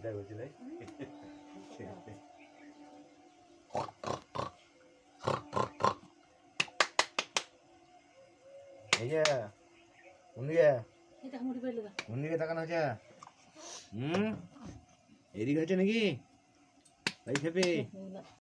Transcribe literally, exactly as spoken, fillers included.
যাই বলছিলে এই যে কোনদিকে কোনদিকে তাকানো হচ্ছে হুম এদিকে হচ্ছে নাকি এই খেপে